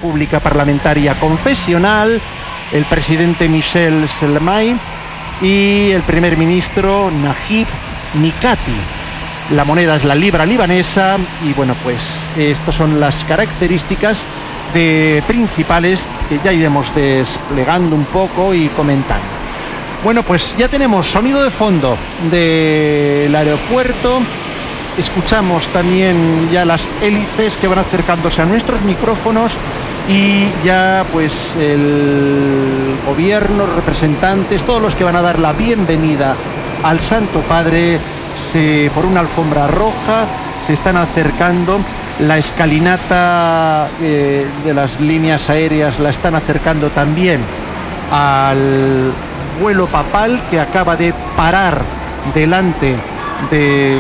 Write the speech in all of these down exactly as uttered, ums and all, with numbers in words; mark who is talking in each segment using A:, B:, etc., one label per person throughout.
A: República Parlamentaria Confesional, el presidente Michel Selmayr y el primer ministro Najib Mikati. La moneda es la libra libanesa y bueno, pues estas son las características de principales que ya iremos desplegando un poco y comentando. Bueno, pues ya tenemos sonido de fondo del aeropuerto. Escuchamos también ya las hélices que van acercándose a nuestros micrófonos y ya pues el gobierno, representantes, todos los que van a dar la bienvenida al Santo Padre, se, por una alfombra roja se están acercando. La escalinata eh, de las líneas aéreas la están acercando también al vuelo papal que acaba de parar delante de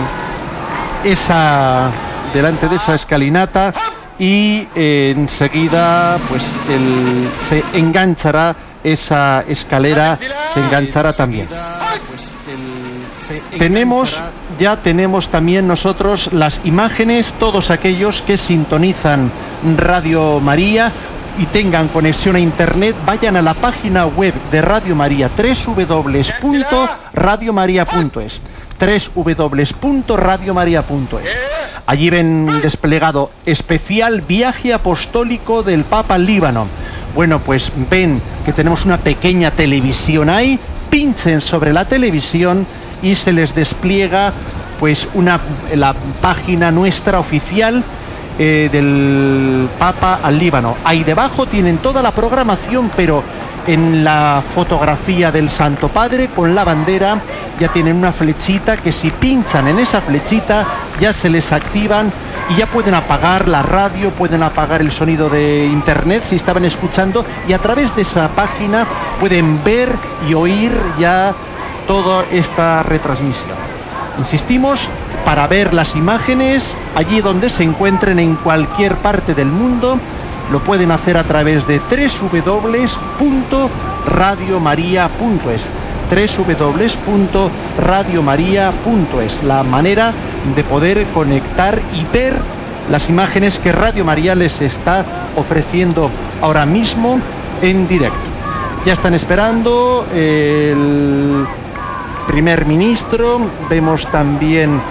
A: esa delante de esa escalinata y eh, enseguida pues el, se enganchará esa escalera, se enganchará también. Pues, el, se tenemos ya tenemos también nosotros las imágenes, todos aquellos que sintonizan Radio María y tengan conexión a internet, vayan a la página web de Radio María, doble u doble u doble u punto radio maría punto es, doble u doble u doble u punto radio maría punto es. Allí ven desplegado especial viaje apostólico del Papa al Líbano. Bueno, pues ven que tenemos una pequeña televisión ahí, pinchen sobre la televisión y se les despliega pues una la página nuestra oficial eh, del Papa al Líbano. Ahí debajo tienen toda la programación, pero en la fotografía del Santo Padre con la bandera ya tienen una flechita que si pinchan en esa flechita ya se les activan y ya pueden apagar la radio, pueden apagar el sonido de internet si estaban escuchando, y a través de esa página pueden ver y oír ya toda esta retransmisión. Insistimos, para ver las imágenes allí donde se encuentren en cualquier parte del mundo, lo pueden hacer a través de doble u doble u doble u punto radio maría punto es, doble u doble u doble u punto radio maría punto es, la manera de poder conectar y ver las imágenes que Radio María les está ofreciendo ahora mismo en directo. Ya están esperando el primer ministro, vemos también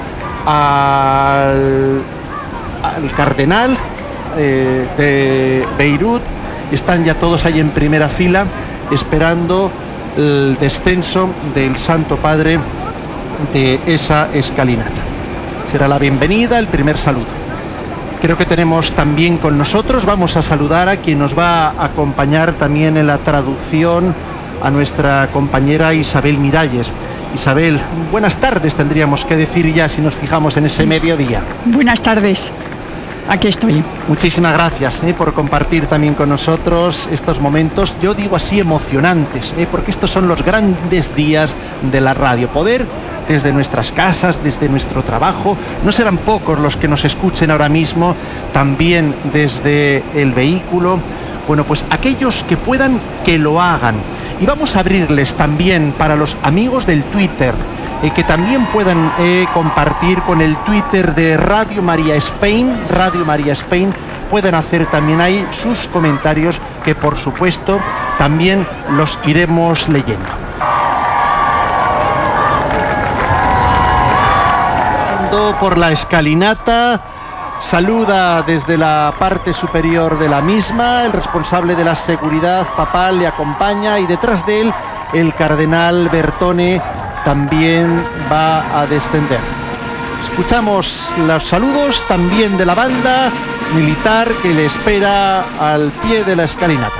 A: al, al cardenal eh, de Beirut, están ya todos ahí en primera fila esperando el descenso del Santo Padre de esa escalinata. Será la bienvenida, el primer saludo. Creo que tenemos también con nosotros, vamos a saludar a quien nos va a acompañar también en la traducción, a nuestra compañera Isabel Miralles. Isabel, buenas tardes tendríamos que decir ya si nos fijamos en ese mediodía.
B: Buenas tardes, aquí estoy.
A: Muchísimas gracias eh, por compartir también con nosotros estos momentos, yo digo así emocionantes, eh, porque estos son los grandes días de la radio, poder desde nuestras casas, desde nuestro trabajo, no serán pocos los que nos escuchen ahora mismo, también desde el vehículo. Bueno, pues aquellos que puedan, que lo hagan. Y vamos a abrirles también para los amigos del Twitter, eh, que también puedan eh, compartir con el Twitter de Radio María Spain, Radio María Spain, pueden hacer también ahí sus comentarios, que por supuesto también los iremos leyendo. Por la escalinata, saluda desde la parte superior de la misma, el responsable de la seguridad papal le acompaña y detrás de él el cardenal Bertone también va a descender. Escuchamos los saludos también de la banda militar que le espera al pie de la escalinata.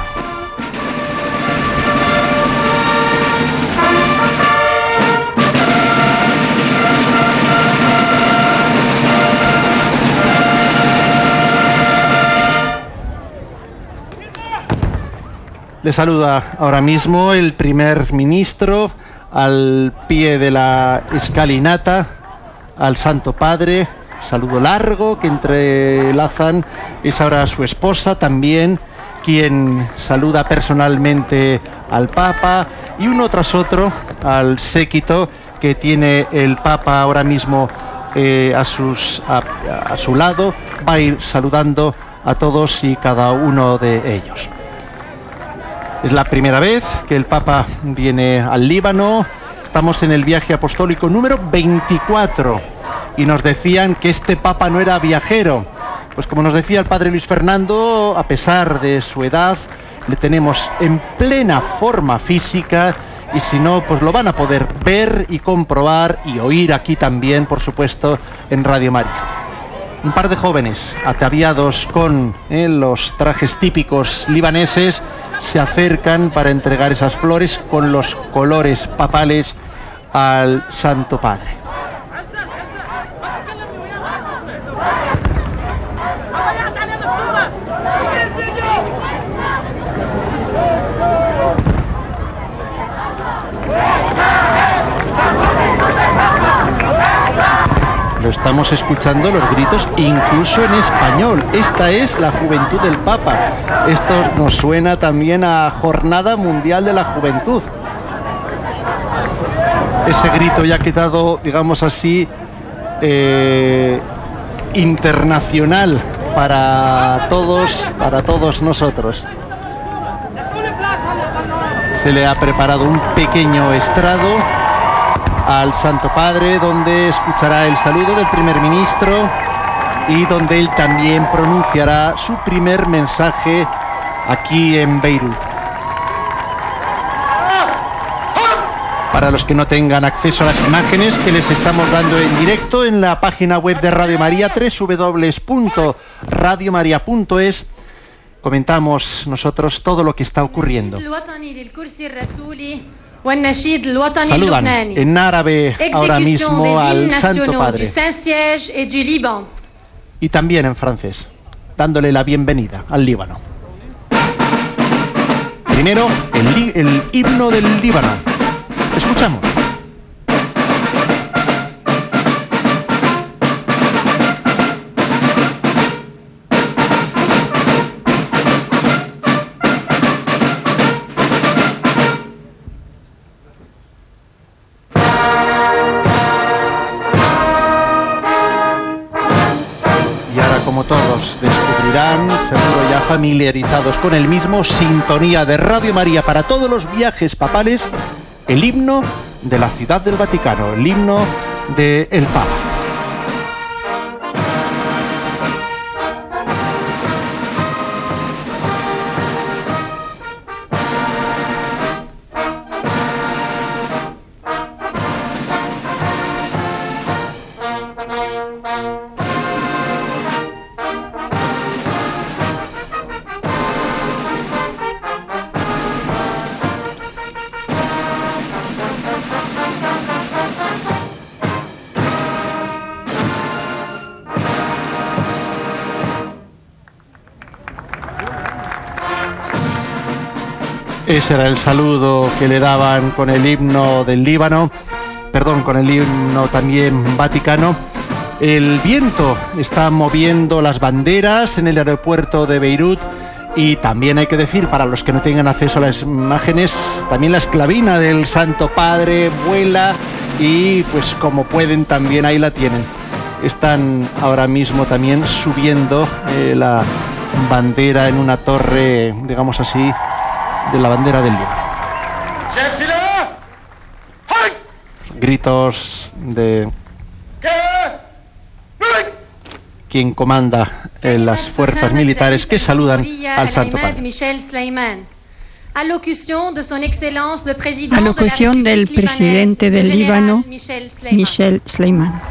A: Le saluda ahora mismo el primer ministro al pie de la escalinata, al Santo Padre, saludo largo que entrelazan, es ahora su esposa también, quien saluda personalmente al Papa, y uno tras otro al séquito que tiene el Papa ahora mismo eh, a, sus, a, a su lado, va a ir saludando a todos y cada uno de ellos. Es la primera vez que el Papa viene al Líbano. Estamos en el viaje apostólico número veinticuatro y nos decían que este Papa no era viajero. Pues como nos decía el padre Luis Fernando, a pesar de su edad, le tenemos en plena forma física, y si no, pues lo van a poder ver y comprobar y oír aquí también, por supuesto, en Radio María. Un par de jóvenes ataviados con eh, los trajes típicos libaneses se acercan para entregar esas flores con los colores papales al Santo Padre. Lo estamos escuchando los gritos incluso en español. Esta es la juventud del Papa. Esto nos suena también a Jornada Mundial de la Juventud. Ese grito ya ha quedado, digamos así, eh, internacional para todos, para todos nosotros. Se le ha preparado un pequeño estrado al Santo Padre, donde escuchará el saludo del primer ministro y donde él también pronunciará su primer mensaje aquí en Beirut. Para los que no tengan acceso a las imágenes que les estamos dando en directo en la página web de Radio María, doble u doble u doble u punto radio maría punto es, comentamos nosotros todo lo que está ocurriendo. Saludan en árabe ahora mismo al Santo Padre y también en francés, dándole la bienvenida al Líbano. Primero, el, el himno del Líbano. Escuchamos. Como todos descubrirán, seguro ya familiarizados con el mismo, sintonía de Radio María para todos los viajes papales, el himno de la Ciudad del Vaticano, el himno del Papa. Ese era el saludo que le daban con el himno del Líbano, perdón, con el himno también vaticano. El viento está moviendo las banderas en el aeropuerto de Beirut y también hay que decir, para los que no tengan acceso a las imágenes, también la esclavina del Santo Padre vuela y pues como pueden también ahí la tienen. Están ahora mismo también subiendo eh, la bandera en una torre, digamos así, de la bandera del Líbano. Gritos de quien comanda en las fuerzas militares que saludan al Santo Padre.
B: Alocución del presidente del Líbano, Michel Sleiman.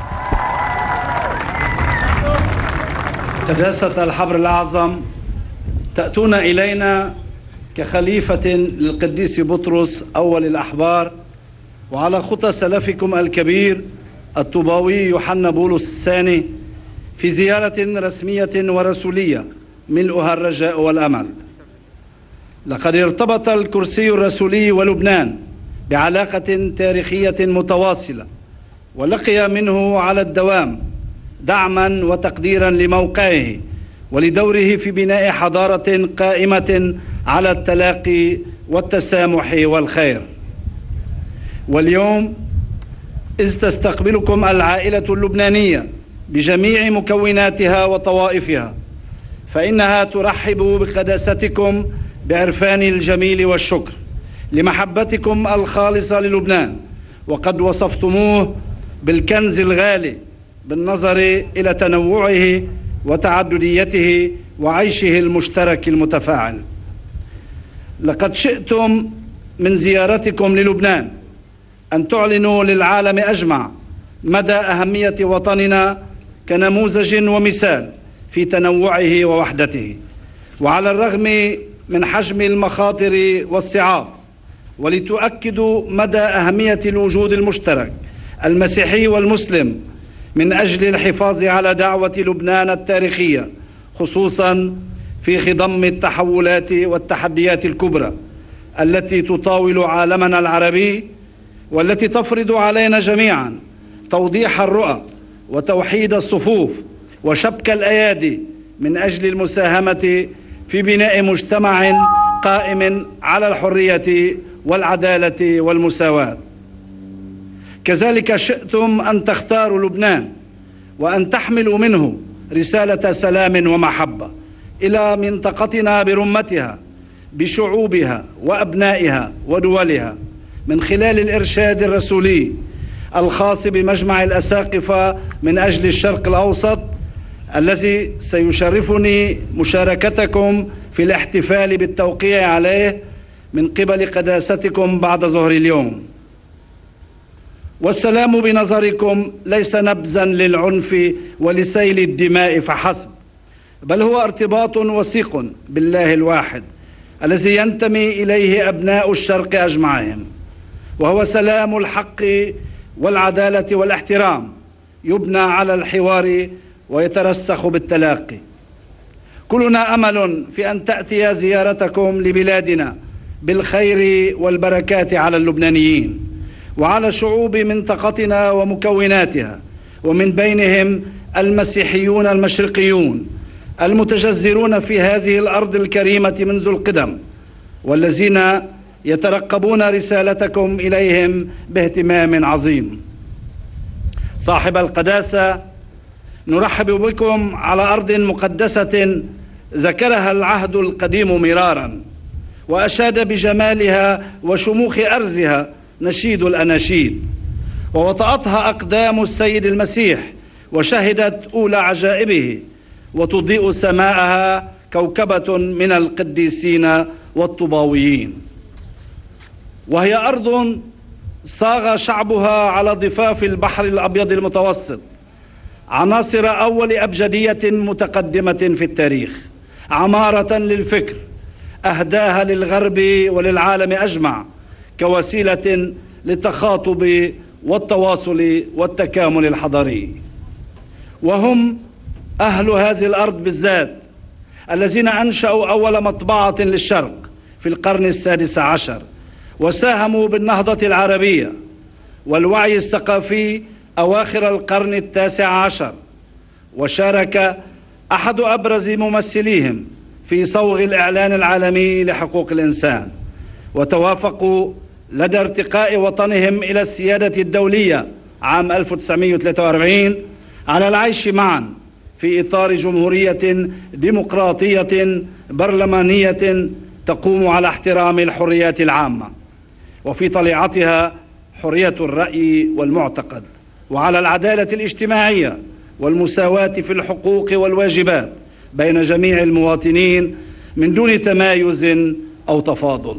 C: قداسة الحبر الأعظم تأتون إلينا كخليفة للقديس بطرس أول الأحبار وعلى خطى سلفكم الكبير الطوباوي يوحنا بولس الثاني في زيارة رسمية ورسولية ملؤها الرجاء والأمل. لقد ارتبط الكرسي الرسولي ولبنان بعلاقة تاريخية متواصلة ولقي منه على الدوام دعما وتقديرا لموقعه ولدوره في بناء حضارة قائمة على التلاقي والتسامح والخير. واليوم إذ تستقبلكم العائلة اللبنانية بجميع مكوناتها وطوائفها فإنها ترحب بقداستكم بعرفان الجميل والشكر لمحبتكم الخالصة للبنان، وقد وصفتموه بالكنز الغالي بالنظر إلى تنوعه وتعدديته وعيشه المشترك المتفاعل. لقد شئتم من زيارتكم للبنان أن تعلنوا للعالم أجمع مدى أهمية وطننا كنموذج ومثال في تنوعه ووحدته، وعلى الرغم من حجم المخاطر والصعاب، ولتؤكدوا مدى أهمية الوجود المشترك المسيحي والمسلم من أجل الحفاظ على دعوة لبنان التاريخية، خصوصا في خضم التحولات والتحديات الكبرى التي تطاول عالمنا العربي، والتي تفرض علينا جميعا توضيح الرؤى وتوحيد الصفوف وشبك الأيادي من أجل المساهمة في بناء مجتمع قائم على الحرية والعدالة والمساواة. كذلك شئتم أن تختاروا لبنان وأن تحملوا منه رسالة سلام ومحبة إلى منطقتنا برمتها بشعوبها وأبنائها ودولها، من خلال الإرشاد الرسولي الخاص بمجمع الأساقفة من أجل الشرق الأوسط، الذي سيشرفني مشاركتكم في الاحتفال بالتوقيع عليه من قبل قداستكم بعد ظهر اليوم. والسلام بنظركم ليس نبذا للعنف ولسيل الدماء فحسب، بل هو ارتباط وثيق بالله الواحد الذي ينتمي إليه أبناء الشرق أجمعهم، وهو سلام الحق والعدالة والاحترام يبنى على الحوار ويترسخ بالتلاقي. كلنا أمل في أن تأتي زيارتكم لبلادنا بالخير والبركات على اللبنانيين وعلى شعوب منطقتنا ومكوناتها، ومن بينهم المسيحيون المشرقيون المتجذرون في هذه الأرض الكريمة منذ القدم، والذين يترقبون رسالتكم إليهم باهتمام عظيم. صاحب القداسة، نرحب بكم على أرض مقدسة ذكرها العهد القديم مرارا، وأشاد بجمالها وشموخ أرزها نشيد الأناشيد، ووطأتها أقدام السيد المسيح وشهدت أولى عجائبه، وتضيء سماءها كوكبة من القديسين والطباويين. وهي أرض صاغ شعبها على ضفاف البحر الأبيض المتوسط عناصر أول أبجدية متقدمة في التاريخ، عمارة للفكر أهداها للغرب وللعالم أجمع كوسيلة للتخاطب والتواصل والتكامل الحضاري. وهم أهل هذه الأرض بالذات الذين أنشأوا أول مطبعة للشرق في القرن السادس عشر، وساهموا بالنهضة العربية والوعي الثقافي أواخر القرن التاسع عشر، وشارك أحد أبرز ممثليهم في صوغ الإعلان العالمي لحقوق الإنسان، وتوافقوا لدى ارتقاء وطنهم إلى السيادة الدولية عام ألف وتسعمائة وثلاثة وأربعين على العيش معا في إطار جمهورية ديمقراطية برلمانية تقوم على احترام الحريات العامة، وفي طليعتها حرية الرأي والمعتقد، وعلى العدالة الاجتماعية والمساواة في الحقوق والواجبات بين جميع المواطنين من دون تمايز أو تفاضل.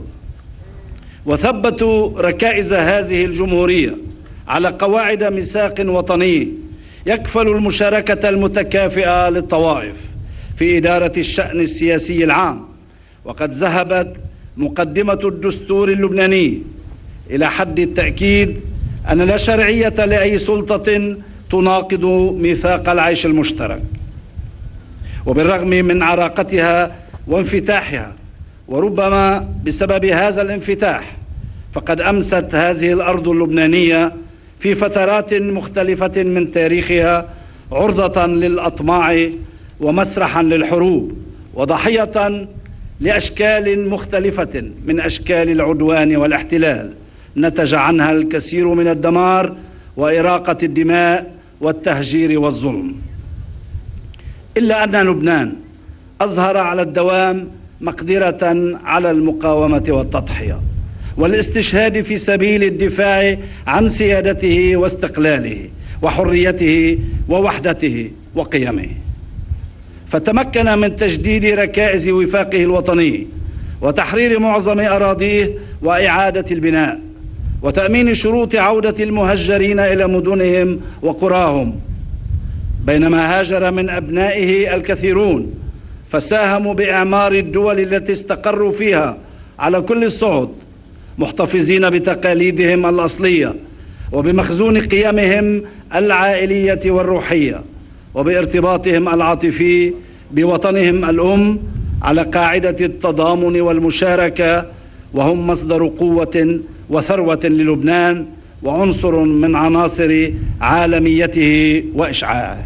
C: وثبتوا ركائز هذه الجمهورية على قواعد ميثاق وطني يكفل المشاركة المتكافئة للطوائف في إدارة الشأن السياسي العام. وقد ذهبت مقدمة الدستور اللبناني إلى حد التأكيد أن لا شرعية لأي سلطة تناقض ميثاق العيش المشترك. وبالرغم من عراقتها وانفتاحها، وربما بسبب هذا الانفتاح، فقد أمست هذه الأرض اللبنانية في فترات مختلفة من تاريخها عرضة للأطماع ومسرحا للحروب، وضحية لأشكال مختلفة من أشكال العدوان والاحتلال نتج عنها الكثير من الدمار وإراقة الدماء والتهجير والظلم. إلا أن لبنان أظهر على الدوام مقدرة على المقاومة والتضحية والاستشهاد في سبيل الدفاع عن سيادته واستقلاله وحريته ووحدته وقيمه، فتمكن من تجديد ركائز وفاقه الوطني وتحرير معظم أراضيه وإعادة البناء وتأمين شروط عودة المهجرين إلى مدنهم وقراهم، بينما هاجر من أبنائه الكثيرون فساهموا بإعمار الدول التي استقروا فيها على كل الصعد، محتفظين بتقاليدهم الأصلية وبمخزون قيمهم العائلية والروحية وبارتباطهم العاطفي بوطنهم الأم على قاعدة التضامن والمشاركة، وهم مصدر قوة وثروة للبنان وعنصر من عناصر عالميته وإشعاعه.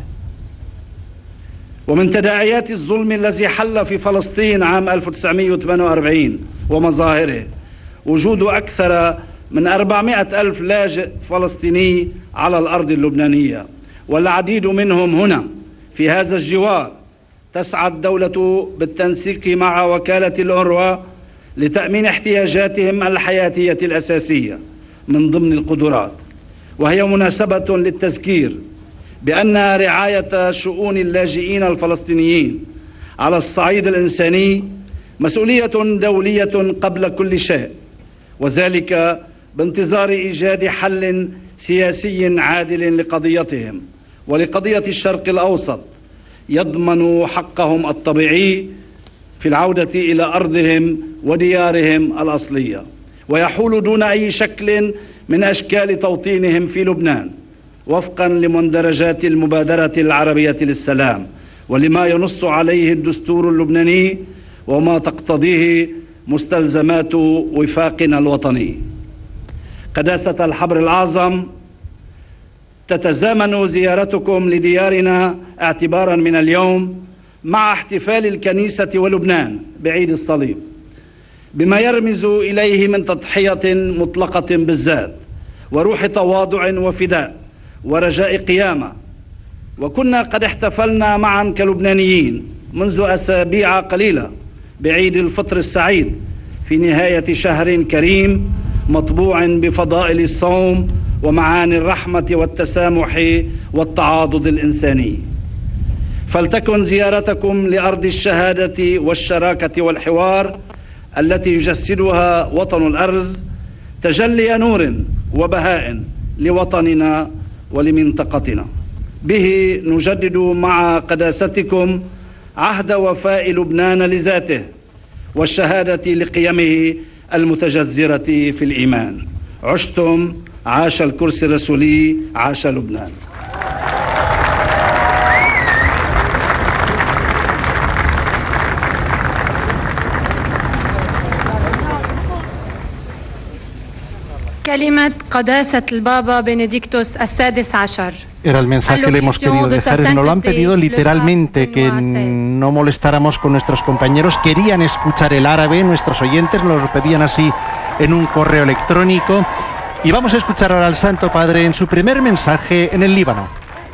C: ومن تداعيات الظلم الذي حل في فلسطين عام ألف وتسعمئة وثمانية وأربعين ومظاهره وجود أكثر من أربعمئة ألف لاجئ فلسطيني على الأرض اللبنانية، والعديد منهم هنا في هذا الجوار. تسعى الدولة بالتنسيق مع وكالة الأونروا لتأمين احتياجاتهم الحياتية الأساسية من ضمن القدرات، وهي مناسبة للتذكير بأن رعاية شؤون اللاجئين الفلسطينيين على الصعيد الإنساني مسؤولية دولية قبل كل شيء، وذلك بانتظار إيجاد حل سياسي عادل لقضيتهم ولقضية الشرق الأوسط يضمن حقهم الطبيعي في العودة إلى أرضهم وديارهم الأصلية، ويحول دون أي شكل من أشكال توطينهم في لبنان وفقا لمندرجات المبادرة العربية للسلام ولما ينص عليه الدستور اللبناني وما تقتضيه مستلزمات وفاقنا الوطني. قداسة الحبر الأعظم، تتزامن زيارتكم لديارنا اعتبارا من اليوم مع احتفال الكنيسة ولبنان بعيد الصليب بما يرمز إليه من تضحية مطلقة بالذات وروح تواضع وفداء ورجاء قيامة. وكنا قد احتفلنا معا كلبنانيين منذ أسابيع قليلة بعيد الفطر السعيد في نهاية شهر كريم مطبوع بفضائل الصوم ومعاني الرحمة والتسامح والتعاضد الإنساني. فلتكن زيارتكم لأرض الشهادة والشراكة والحوار التي يجسدها وطن الأرز تجلي نور وبهاء لوطننا ولمنطقتنا. به نجدد مع قداستكم عهد وفاء لبنان لذاته والشهادة لقيمه المتجذرة في الإيمان. عشتم، عاش الكرسي الرسولي، عاش لبنان.
D: كلمة قداسة البابا بنديكتوس السادس عشر.
A: Era el mensaje que le hemos querido dejar. Nos lo han pedido literalmente, que no molestáramos con nuestros compañeros. Querían escuchar el árabe, nuestros oyentes nos lo pedían así en un correo electrónico. Y vamos a escuchar ahora al Santo Padre en su primer mensaje en el Líbano.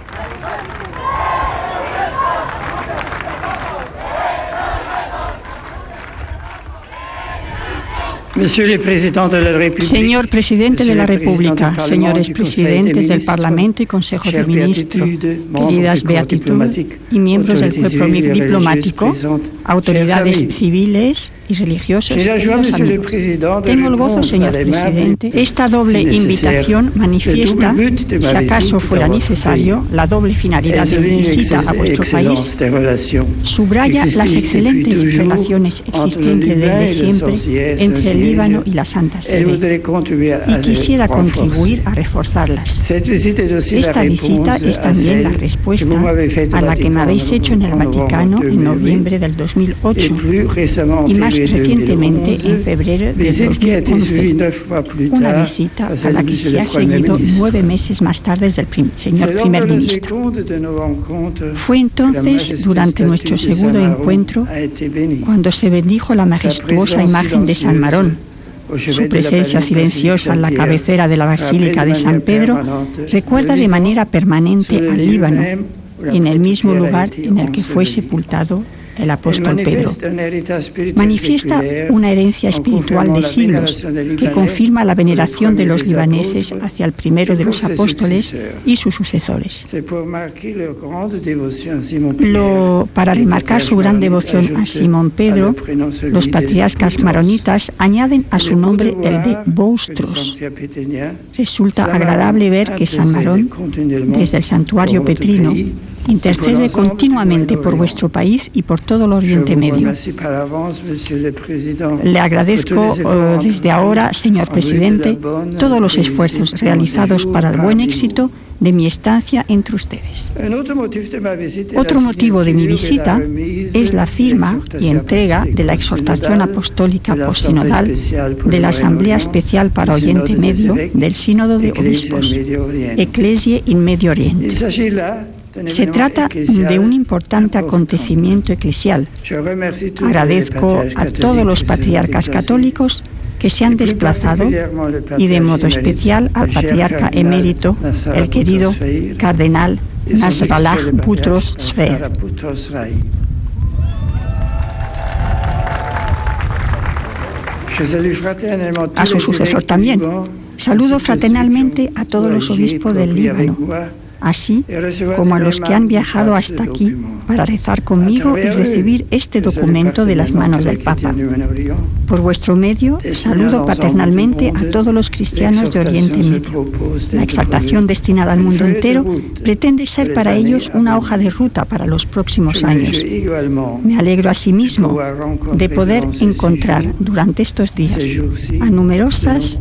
B: Señor Presidente de la República, señores Presidentes del Parlamento y Consejo de Ministros, queridas Beatitud y miembros del cuerpo diplomático, autoridades civiles y religiosos, queridos amigos. Tengo el gozo, señor Presidente, esta doble invitación manifiesta, si acaso fuera necesario, la doble finalidad de mi visita a vuestro país, subraya las excelentes relaciones existentes desde siempre entre el Líbano y la Santa Sede, y quisiera contribuir a reforzarlas. Esta visita es también la respuesta a la que me habéis hecho en el Vaticano en noviembre del dos mil ocho y más recientemente en febrero de dos mil once, una visita a la que se ha seguido nueve meses más tarde del prim señor primer ministro. Fue entonces, durante nuestro segundo encuentro, cuando se bendijo la majestuosa imagen de San Marón. Su presencia silenciosa en la cabecera de la Basílica de San Pedro recuerda de manera permanente al Líbano, en el mismo lugar en el que fue sepultado el apóstol Pedro. Manifiesta una herencia espiritual de siglos que confirma la veneración de los libaneses hacia el primero de los apóstoles y sus sucesores. Lo, para remarcar su gran devoción a Simón Pedro, los patriarcas maronitas añaden a su nombre el de Boustros. Resulta agradable ver que San Marón, desde el santuario petrino, intercede continuamente por vuestro país y por todo el Oriente Medio. Le agradezco uh, desde ahora, señor presidente, todos los esfuerzos realizados para el buen éxito de mi estancia entre ustedes. Otro motivo de mi visita es la firma y entrega de la exhortación apostólica postsinodal de la Asamblea Especial para Oriente Medio del Sínodo de Obispos, Ecclesiae in Medio Oriente. Se trata de un importante acontecimiento eclesial. Agradezco a todos los patriarcas católicos que se han desplazado y de modo especial al patriarca emérito, el querido cardenal Nasrallah Boutros Sfer. A su sucesor también. Saludo fraternalmente a todos los obispos del Líbano, así como a los que han viajado hasta aquí para rezar conmigo y recibir este documento de las manos del Papa. Por vuestro medio, saludo paternalmente a todos los cristianos de Oriente Medio. La exaltación destinada al mundo entero pretende ser para ellos una hoja de ruta para los próximos años. Me alegro asimismo de poder encontrar durante estos días a numerosas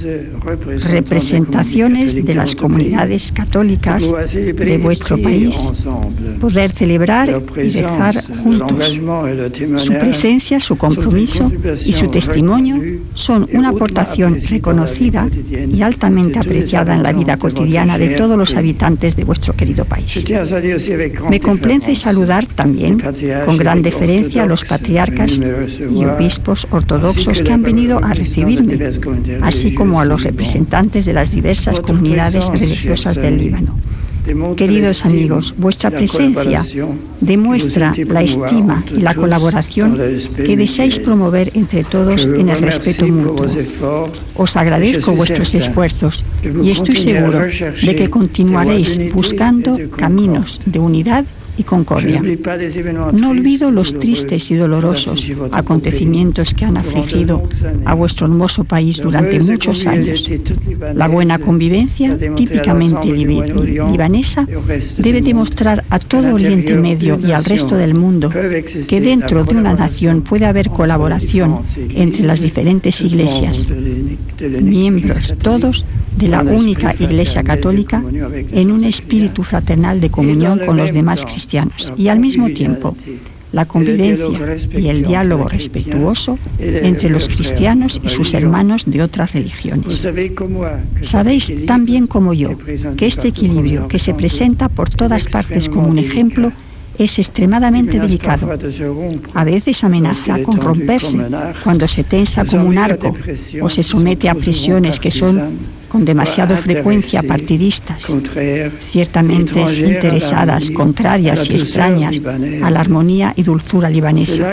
B: representaciones de las comunidades católicas de vuestro país, poder celebrar y rezar juntos. Su presencia, su compromiso y su testimonio son una aportación reconocida y altamente apreciada en la vida cotidiana de todos los habitantes de vuestro querido país. Me complace saludar también con gran deferencia a los patriarcas y obispos ortodoxos que han venido a recibirme, así como a los representantes de las diversas comunidades religiosas del Líbano. Queridos amigos, vuestra presencia demuestra la estima y la colaboración que deseáis promover entre todos en el respeto mutuo. Os agradezco vuestros esfuerzos y estoy seguro de que continuaréis buscando caminos de unidad y concordia. No olvido los tristes y dolorosos acontecimientos que han afligido a vuestro hermoso país durante muchos años. La buena convivencia, típicamente libanesa, debe demostrar a todo Oriente Medio y al resto del mundo que dentro de una nación puede haber colaboración entre las diferentes iglesias, miembros todos de la única Iglesia Católica, en un espíritu fraternal de comunión con los demás cristianos, y al mismo tiempo la convivencia y el diálogo respetuoso entre los cristianos y sus hermanos de otras religiones. Sabéis tan bien como yo que este equilibrio que se presenta por todas partes como un ejemplo es extremadamente delicado. A veces amenaza con romperse cuando se tensa como un arco o se somete a presiones que son con demasiada frecuencia partidistas, ciertamente interesadas, contrarias y extrañas a la armonía y dulzura libanesa.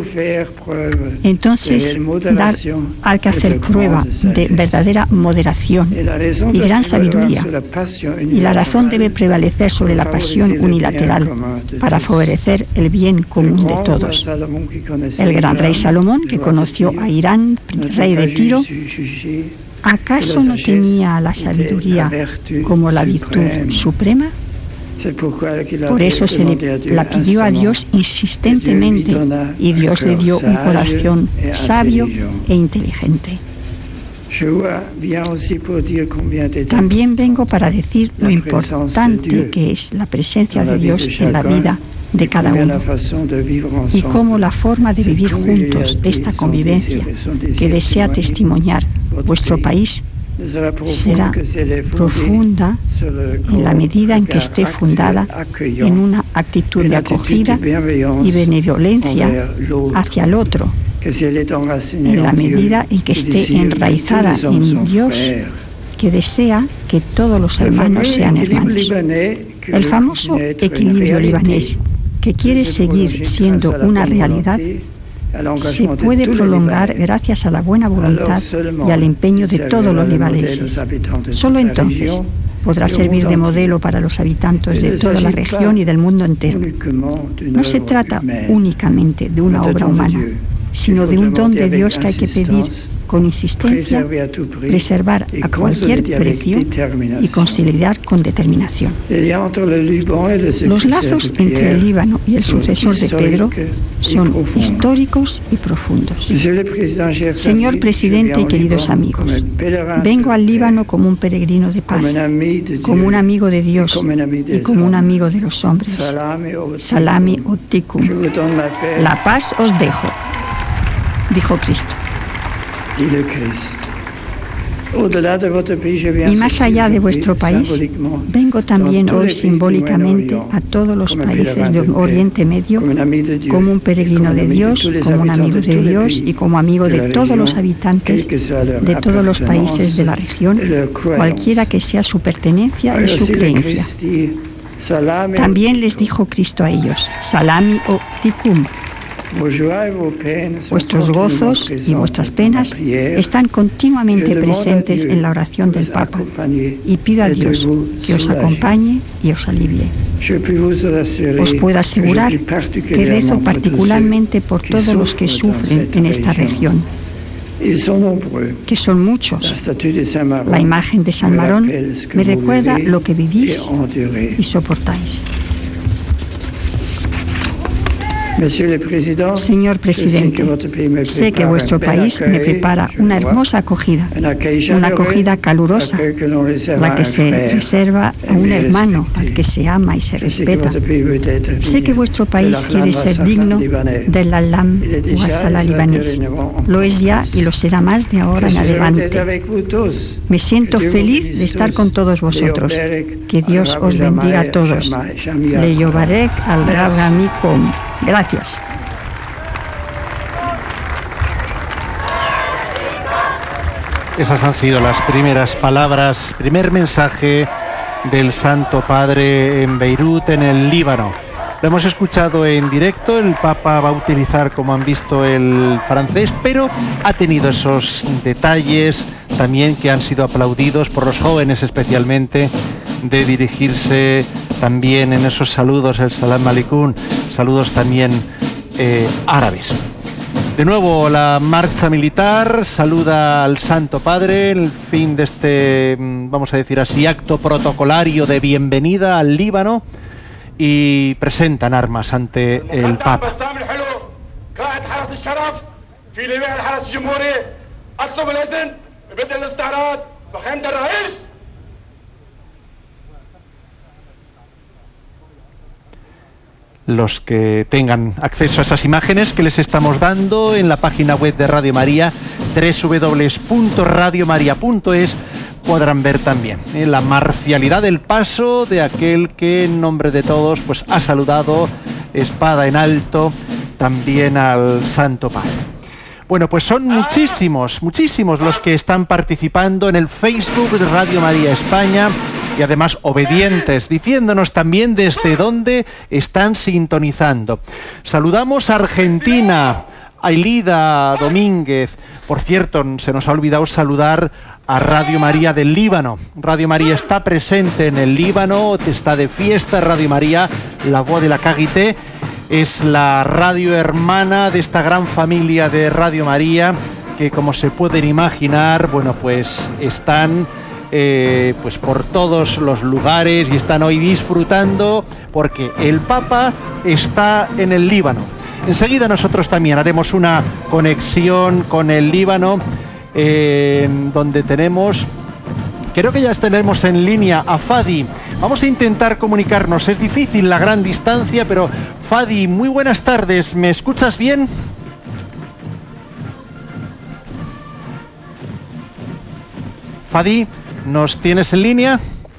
B: Entonces, dar, hay que hacer prueba de verdadera moderación y gran sabiduría, y la razón debe prevalecer sobre la pasión unilateral para favorecer el bien común de todos. El gran rey Salomón, que conoció a Irán, rey de Tiro, ¿acaso no tenía la sabiduría como la virtud suprema? Por eso se le, la pidió a Dios insistentemente y Dios le dio un corazón sabio e inteligente. También vengo para decir lo importante que es la presencia de Dios en la vida de cada uno y cómo la forma de vivir juntos esta convivencia que desea testimoniar vuestro país será profunda en la medida en que esté fundada en una actitud de acogida y benevolencia hacia el otro, en la medida en que esté enraizada en Dios, que desea que todos los hermanos sean hermanos. El famoso equilibrio libanés, que quiere seguir siendo una realidad, se puede prolongar gracias a la buena voluntad y al empeño de todos los libaneses. Solo entonces podrá servir de modelo para los habitantes de toda la región y del mundo entero. No se trata únicamente de una obra humana, sino de un don de Dios que hay que pedir con insistencia, preservar a cualquier precio y consolidar con determinación. Los lazos entre el Líbano y el sucesor de Pedro son históricos y profundos. Señor presidente y queridos amigos, vengo al Líbano como un peregrino de paz, como un amigo de Dios y como un amigo de los hombres. Salami Ottikum. La paz os dejo, dijo Cristo. Y más allá de vuestro país, vengo también hoy simbólicamente a todos los países de Oriente Medio como un peregrino de Dios, como un amigo de Dios y como amigo de todos los habitantes de todos los países de la región, cualquiera que sea su pertenencia y su creencia. También les dijo Cristo a ellos, Salami o Tikum. Vuestros gozos y vuestras penas están continuamente presentes en la oración del Papa y pido a Dios que os acompañe y os alivie. Os puedo asegurar que rezo particularmente por todos los que sufren en esta región, que son muchos. La imagen de San Marón me recuerda lo que vivís y soportáis. Señor presidente, sé que vuestro país me prepara una hermosa acogida, una acogida calurosa, la que se reserva a un hermano al que se ama y se respeta. Sé que vuestro país quiere ser digno del Alam Wasala libanés. Lo es ya y lo será más de ahora en adelante. Me siento feliz de estar con todos vosotros. Que Dios os bendiga a todos. Le Yobarek al Rab Gamikom. Gracias.
A: Esas han sido las primeras palabras, primer mensaje del Santo Padre en Beirut, en el Líbano. Lo hemos escuchado en directo, el Papa va a utilizar, como han visto, el francés, pero ha tenido esos detalles también que han sido aplaudidos por los jóvenes especialmente, de dirigirse también en esos saludos, el Salam Aleikum, saludos también eh, árabes. De nuevo la marcha militar saluda al Santo Padre, el fin de este, vamos a decir así, acto protocolario de bienvenida al Líbano, y presentan armas ante el Papa. Los que tengan acceso a esas imágenes que les estamos dando en la página web de Radio María, doble u doble u doble u punto radio maría punto es, podrán ver también ¿eh? la marcialidad del paso de aquel que en nombre de todos pues ha saludado, espada en alto, también al Santo Padre. Bueno, pues son muchísimos, muchísimos los que están participando en el Facebook de Radio María España, y además obedientes, diciéndonos también desde dónde están sintonizando. Saludamos a Argentina, a Ailida Domínguez. Por cierto, se nos ha olvidado saludar a Radio María del Líbano. Radio María está presente en el Líbano, está de fiesta. Radio María, la voz de la Cagité, es la radio hermana de esta gran familia de Radio María, que, como se pueden imaginar, bueno, pues están Eh, pues por todos los lugares y están hoy disfrutando porque el Papa está en el Líbano. Enseguida nosotros también haremos una conexión con el Líbano, eh, donde tenemos, creo que ya tenemos en línea a Fadi. Vamos a intentar comunicarnos, es difícil la gran distancia, pero Fadi, muy buenas tardes, ¿me escuchas bien? Fadi, ¿nos tienes en línea?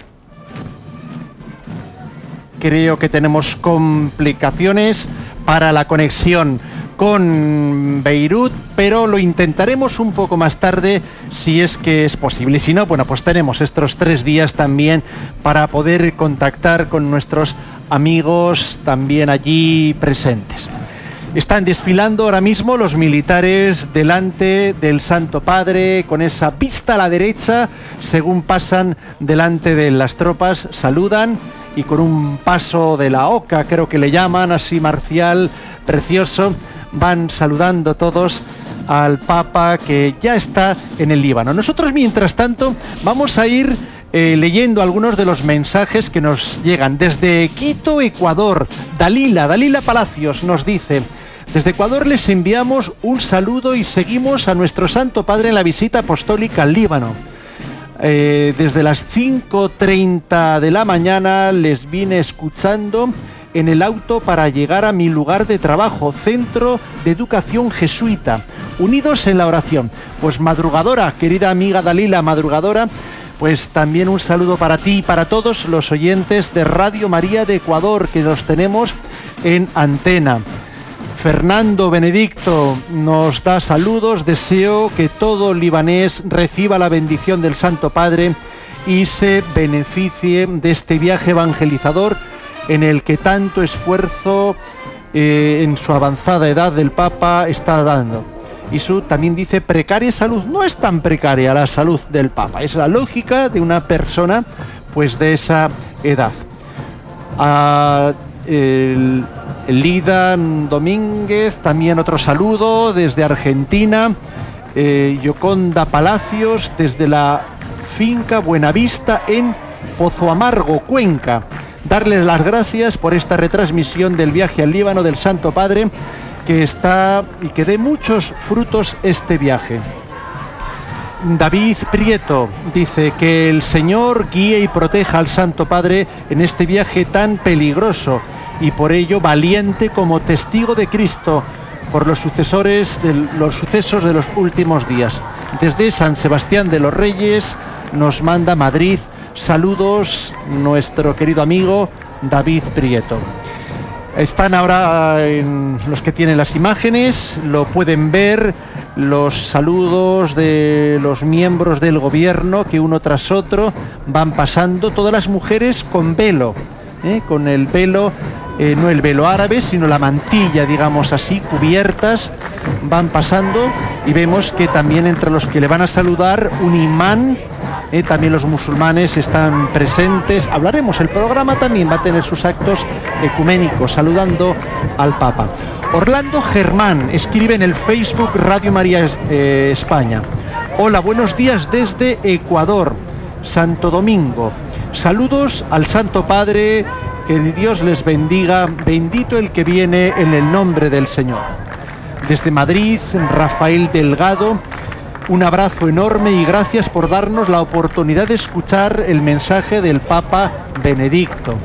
A: Creo que tenemos complicaciones para la conexión con Beirut, pero lo intentaremos un poco más tarde si es que es posible. Si no, bueno, pues tenemos estos tres días también para poder contactar con nuestros amigos también allí presentes. Están desfilando ahora mismo los militares delante del Santo Padre con esa vista a la derecha, según pasan delante de las tropas, saludan y con un paso de la oca, creo que le llaman, así marcial, precioso, van saludando todos al Papa que ya está en el Líbano. Nosotros, mientras tanto, vamos a ir eh, leyendo algunos de los mensajes que nos llegan desde Quito, Ecuador. Dalila, Dalila Palacios nos dice: desde Ecuador les enviamos un saludo y seguimos a nuestro Santo Padre en la visita apostólica al Líbano. Eh, desde las cinco treinta de la mañana les vine escuchando en el auto para llegar a mi lugar de trabajo, Centro de Educación Jesuita, unidos en la oración. Pues madrugadora, querida amiga Dalila, madrugadora, pues también un saludo para ti y para todos los oyentes de Radio María de Ecuador, que los tenemos en antena. Fernando Benedicto nos da saludos, deseo que todo libanés reciba la bendición del Santo Padre y se beneficie de este viaje evangelizador en el que tanto esfuerzo eh, en su avanzada edad del Papa está dando. Y su también dice: precaria salud. No es tan precaria la salud del Papa, es la lógica de una persona pues de esa edad. A, el, Lida Domínguez, también otro saludo desde Argentina. eh, Yoconda Palacios desde la finca Buenavista en Pozo Amargo, Cuenca. Darles las gracias por esta retransmisión del viaje al Líbano del Santo Padre, que está y que dé muchos frutos este viaje. David Prieto dice que el Señor guíe y proteja al Santo Padre en este viaje tan peligroso y por ello valiente como testigo de Cristo por los sucesores de los sucesos de los últimos días. Desde San Sebastián de los Reyes nos manda Madrid saludos nuestro querido amigo David Prieto. Están ahora en los que tienen las imágenes, lo pueden ver, los saludos de los miembros del gobierno que uno tras otro van pasando, todas las mujeres con velo, ¿eh? con el velo, eh, no el velo árabe, sino la mantilla, digamos así, cubiertas, van pasando y vemos que también entre los que le van a saludar un imán. Eh, también los musulmanes están presentes. Hablaremos, el programa también va a tener sus actos ecuménicos, saludando al Papa. Orlando Germán escribe en el Facebook Radio María eh, España: hola, buenos días desde Ecuador, Santo Domingo. Saludos al Santo Padre, que Dios les bendiga, bendito el que viene en el nombre del Señor. Desde Madrid, Rafael Delgado: un abrazo enorme y gracias por darnos la oportunidad de escuchar el mensaje del Papa Benedicto.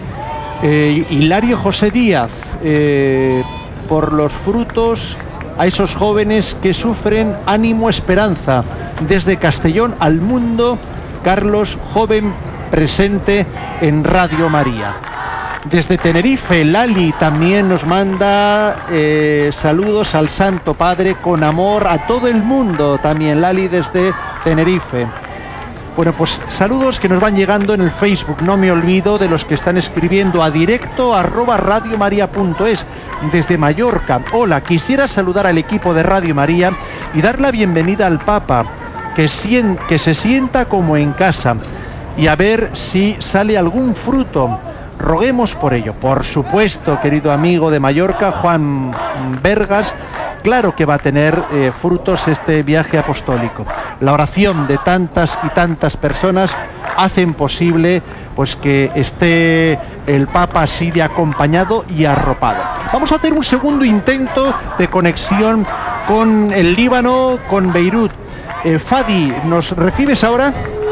A: Eh, Hilario José Díaz, eh, por los frutos a esos jóvenes que sufren, ánimo, esperanza. Desde Castellón al mundo, Carlos, joven presente en Radio María. Desde Tenerife, Lali también nos manda eh, saludos al Santo Padre con amor a todo el mundo. También Lali desde Tenerife. Bueno, pues saludos que nos van llegando en el Facebook. No me olvido de los que están escribiendo a directo arroba radiomaria punto es. Desde Mallorca: hola, quisiera saludar al equipo de Radio María y dar la bienvenida al Papa, que, sien, que se sienta como en casa, y a ver si sale algún fruto. Roguemos por ello. Por supuesto, querido amigo de Mallorca, Juan Vergas, claro que va a tener eh, frutos este viaje apostólico. La oración de tantas y tantas personas hacen posible pues que esté el Papa así de acompañado y arropado. Vamos a hacer un segundo intento de conexión con el Líbano, con Beirut. Eh, Fadi, ¿nos recibes ahora?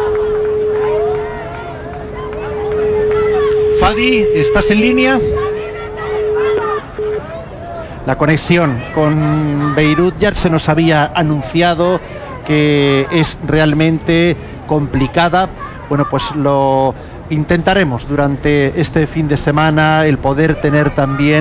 A: Fadi, ¿estás en línea? La conexión con Beirut ya se nos había anunciado que es realmente complicada. Bueno, pues lo intentaremos durante este fin de semana, el poder tener también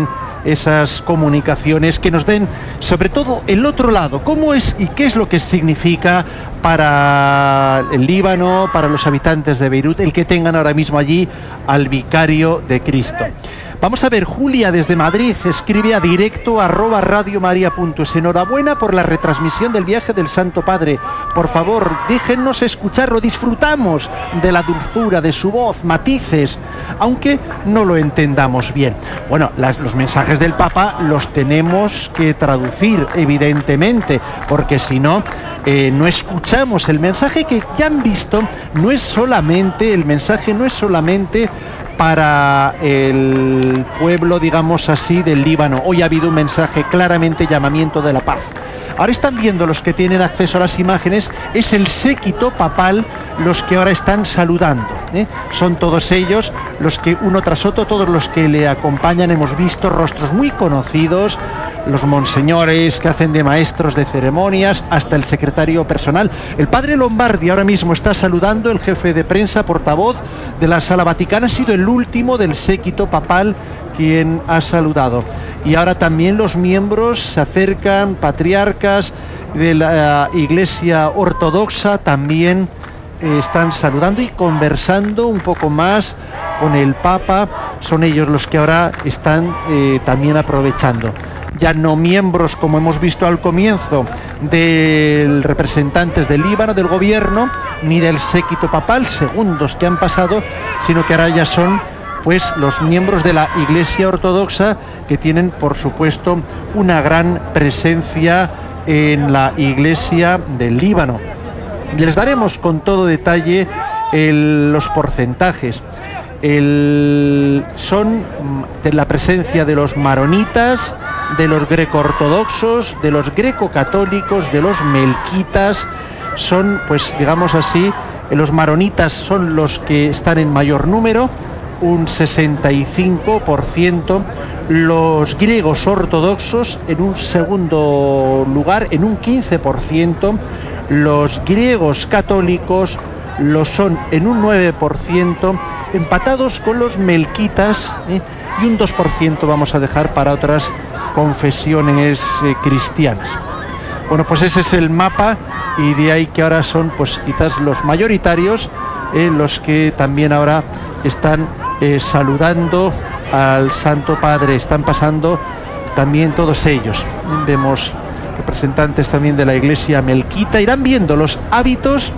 A: esas comunicaciones, que nos den sobre todo el otro lado, cómo es y qué es lo que significa para el Líbano, para los habitantes de Beirut, el que tengan ahora mismo allí al vicario de Cristo. Vamos a ver, Julia desde Madrid escribe a directo arroba radiomaria.es. Enhorabuena por la retransmisión del viaje del Santo Padre. Por favor, déjennos escucharlo, disfrutamos de la dulzura de su voz, matices, aunque no lo entendamos bien. Bueno, las, los mensajes del Papa los tenemos que traducir, evidentemente, porque si no, eh, no escuchamos el mensaje que ya han visto. No es solamente, el mensaje no es solamente para el pueblo, digamos así, del Líbano. Hoy ha habido un mensaje claramente llamamiento de la paz. Ahora están viendo los que tienen acceso a las imágenes, es el séquito papal los que ahora están saludando, ¿eh? Son todos ellos los que uno tras otro, todos los que le acompañan, hemos visto rostros muy conocidos, los monseñores que hacen de maestros de ceremonias, hasta el secretario personal. El padre Lombardi ahora mismo está saludando, el jefe de prensa, portavoz de la Sala Vaticana, ha sido el último del séquito papal quien ha saludado. Y ahora también los miembros se acercan, patriarcas de la Iglesia Ortodoxa también eh, están saludando y conversando un poco más con el Papa. Son ellos los que ahora están eh, también aprovechando. Ya no miembros, como hemos visto al comienzo, de representantes del Líbano, del gobierno, ni del séquito papal, segundos que han pasado, sino que ahora ya son pues los miembros de la Iglesia Ortodoxa, que tienen por supuesto una gran presencia en la Iglesia del Líbano. Les daremos con todo detalle el, los porcentajes. El, son de la presencia de los maronitas, de los greco-ortodoxos, de los greco-católicos, de los melquitas. Son, pues digamos así, los maronitas son los que están en mayor número, un sesenta y cinco por ciento, los griegos ortodoxos en un segundo lugar, en un quince por ciento, los griegos católicos lo son en un nueve por ciento, empatados con los melquitas, ¿eh? Y un dos por ciento vamos a dejar para otras confesiones eh, cristianas. Bueno, pues ese es el mapa, y de ahí que ahora son pues quizás los mayoritarios, eh, los que también ahora están eh, saludando al Santo Padre. Están pasando también todos ellos. Vemos representantes también de la Iglesia melquita. Irán viendo los hábitos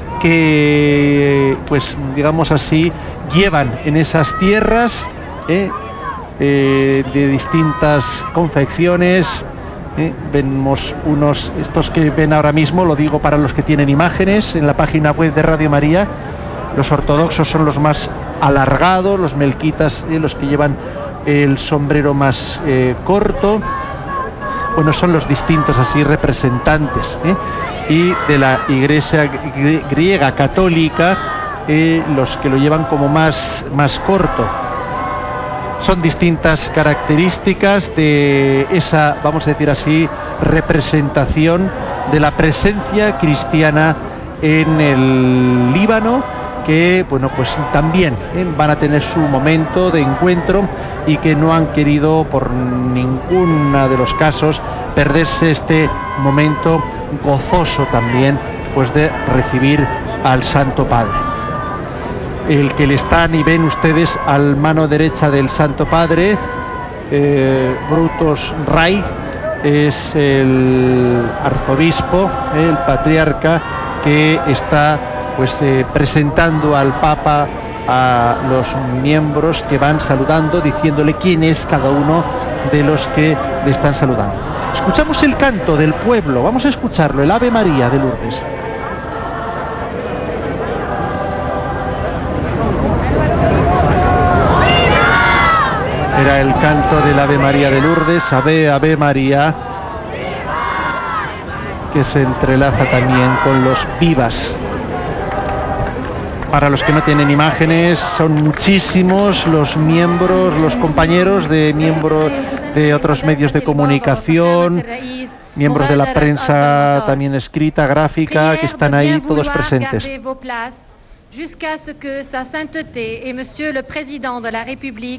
A: que, pues digamos así, llevan en esas tierras, eh, eh, de distintas confecciones. Eh, vemos unos, estos que ven ahora mismo, lo digo para los que tienen imágenes en la página web de Radio María. Los ortodoxos son los más alargados, los melquitas eh, los que llevan el sombrero más eh, corto. Bueno, son los distintos así representantes, ¿eh? Y de la Iglesia griega católica, eh, los que lo llevan como más, más corto. Son distintas características de esa, vamos a decir así, representación de la presencia cristiana en el Líbano, que bueno, pues también eh, van a tener su momento de encuentro, y que no han querido por ninguno de los casos perderse este momento gozoso también, pues de recibir al Santo Padre. El que le están y ven ustedes al mano derecha del Santo Padre, eh, Brutus Ray, es el arzobispo, el patriarca, que está pues eh, presentando al Papa a los miembros que van saludando, diciéndole quién es cada uno de los que le están saludando. Escuchamos el canto del pueblo, vamos a escucharlo, el Ave María de Lourdes. Era el canto del Ave María de Lourdes, Ave, Ave María, que se entrelaza también con los vivas. Para los que no tienen imágenes, son muchísimos los miembros, los compañeros de miembros de otros medios de comunicación, miembros de la prensa también escrita, gráfica, que están ahí todos presentes.
D: Jusqu'à ce que Sa Sainteté et Monsieur le Président de la République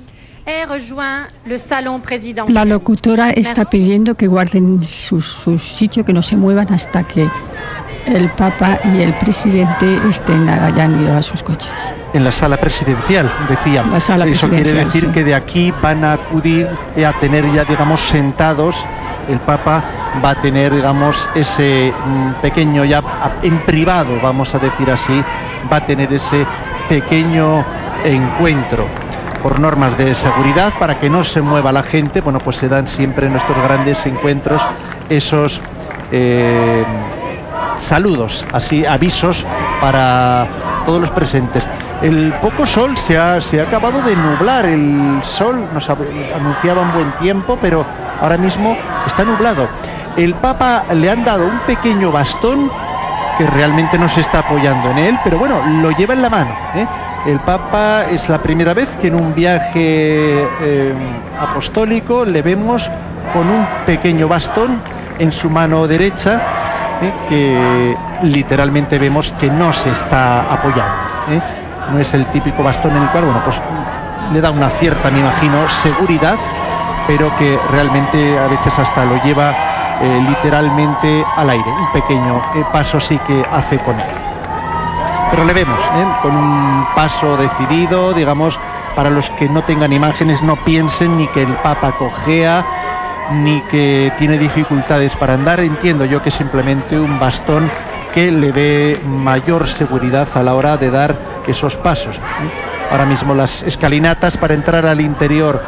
B: La locutora está pidiendo que guarden su, su sitio, que no se muevan hasta que el Papa y el presidente estén hayan ido a sus coches.
A: En la sala presidencial, decía.
B: La sala
A: Eso
B: presidencial,
A: quiere decir
B: sí.
A: que de aquí van a acudir a tener ya, digamos, sentados. El Papa va a tener, digamos, ese mm, pequeño, ya en privado, vamos a decir así, va a tener ese pequeño encuentro. Por normas de seguridad, para que no se mueva la gente, bueno, pues se dan siempre en estos grandes encuentros esos eh, saludos, así, avisos para todos los presentes. El poco sol se ha, se ha acabado de nublar, el sol nos anunciaba un buen tiempo, pero ahora mismo está nublado. El Papa le han dado un pequeño bastón que realmente no se está apoyando en él, pero bueno, lo lleva en la mano, ¿eh? El Papa es la primera vez que en un viaje eh, apostólico le vemos con un pequeño bastón en su mano derecha, ¿eh? Que literalmente vemos que no se está apoyando, ¿eh? No es el típico bastón en el cual, bueno, pues le da una cierta, me imagino, seguridad, pero que realmente a veces hasta lo lleva eh, literalmente al aire. Un pequeño eh, paso sí que hace con él. Pero le vemos, ¿eh? Con un paso decidido, digamos, para los que no tengan imágenes, no piensen ni que el Papa cojea, ni que tiene dificultades para andar. Entiendo yo que es simplemente un bastón que le dé mayor seguridad a la hora de dar esos pasos. Ahora mismo las escalinatas para entrar al interior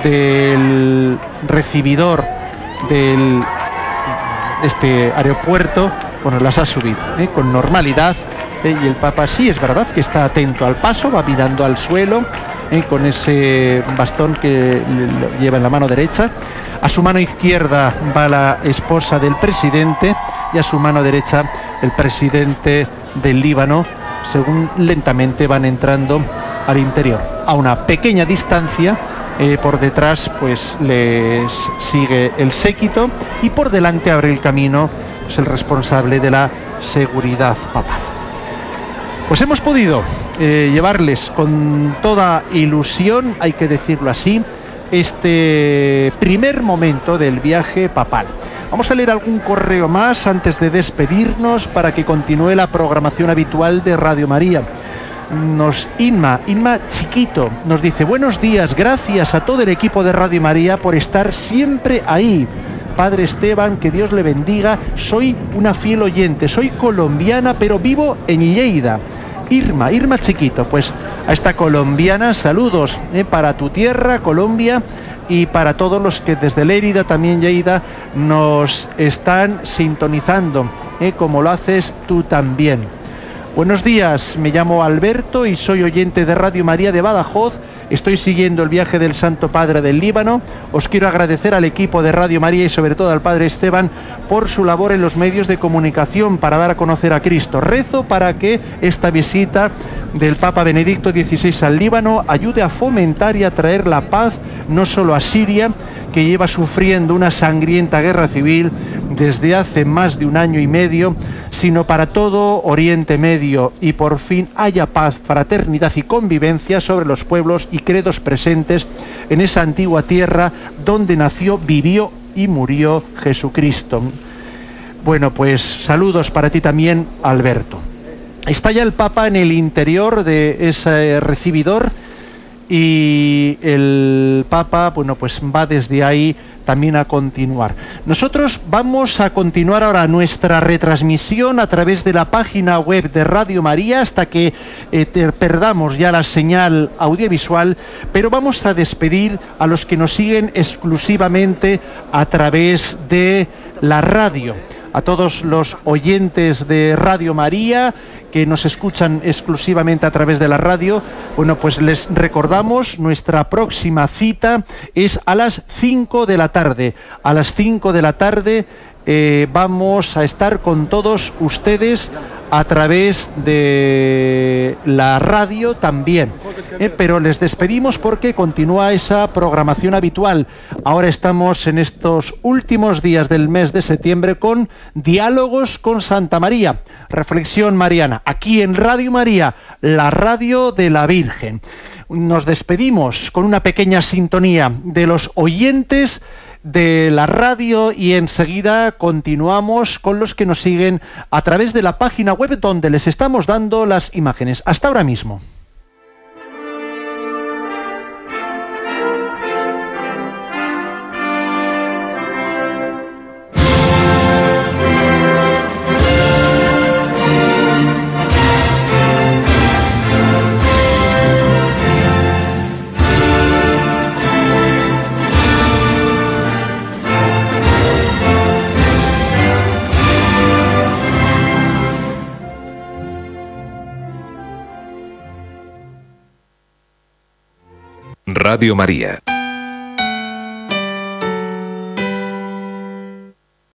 A: del recibidor del este aeropuerto, bueno, las ha subido, ¿eh? Con normalidad, ¿eh? Y el Papa sí es verdad que está atento al paso, va mirando al suelo, ¿eh? Con ese bastón que lo lleva en la mano derecha. A su mano izquierda va la esposa del presidente y a su mano derecha el presidente del Líbano, según lentamente van entrando al interior. A una pequeña distancia, eh, por detrás pues les sigue el séquito y por delante abre el camino pues, el responsable de la seguridad papal. Pues hemos podido eh, llevarles con toda ilusión, hay que decirlo así, este primer momento del viaje papal. Vamos a leer algún correo más antes de despedirnos para que continúe la programación habitual de Radio María. Nos Inma, Inma Chiquito, nos dice: buenos días, gracias a todo el equipo de Radio María por estar siempre ahí. Padre Esteban, que Dios le bendiga, soy una fiel oyente, soy colombiana pero vivo en Lleida. Irma, Irma Chiquito, pues a esta colombiana, saludos eh, para tu tierra, Colombia, y para todos los que desde Lérida, también Lleida, nos están sintonizando, eh, como lo haces tú también. Buenos días, me llamo Alberto y soy oyente de Radio María de Badajoz. Estoy siguiendo el viaje del Santo Padre del Líbano. Os quiero agradecer al equipo de Radio María y sobre todo al Padre Esteban por su labor en los medios de comunicación para dar a conocer a Cristo. Rezo para que esta visita del Papa Benedicto dieciséis al Líbano ayude a fomentar y a traer la paz no solo a Siria, que lleva sufriendo una sangrienta guerra civil desde hace más de un año y medio, sino para todo Oriente Medio, y por fin haya paz, fraternidad y convivencia sobre los pueblos y credos presentes en esa antigua tierra donde nació, vivió y murió Jesucristo. Bueno, pues saludos para ti también, Alberto. Está ya el Papa en el interior de ese recibidor y el Papa, bueno, pues va desde ahí también a continuar. Nosotros vamos a continuar ahora nuestra retransmisión a través de la página web de Radio María hasta que eh, te perdamos ya la señal audiovisual, pero vamos a despedir a los que nos siguen exclusivamente a través de la radio. A todos los oyentes de Radio María que nos escuchan exclusivamente a través de la radio, bueno, pues les recordamos, nuestra próxima cita es a las cinco de la tarde. A las cinco de la tarde eh, vamos a estar con todos ustedes a través de la radio también, eh, pero les despedimos porque continúa esa programación habitual. Ahora estamos en estos últimos días del mes de septiembre con Diálogos con Santa María, reflexión mariana, aquí en Radio María, la radio de la Virgen. Nos despedimos con una pequeña sintonía de los oyentes de la radio y enseguida continuamos con los que nos siguen a través de la página web donde les estamos dando las imágenes. Hasta ahora mismo.
E: Radio María.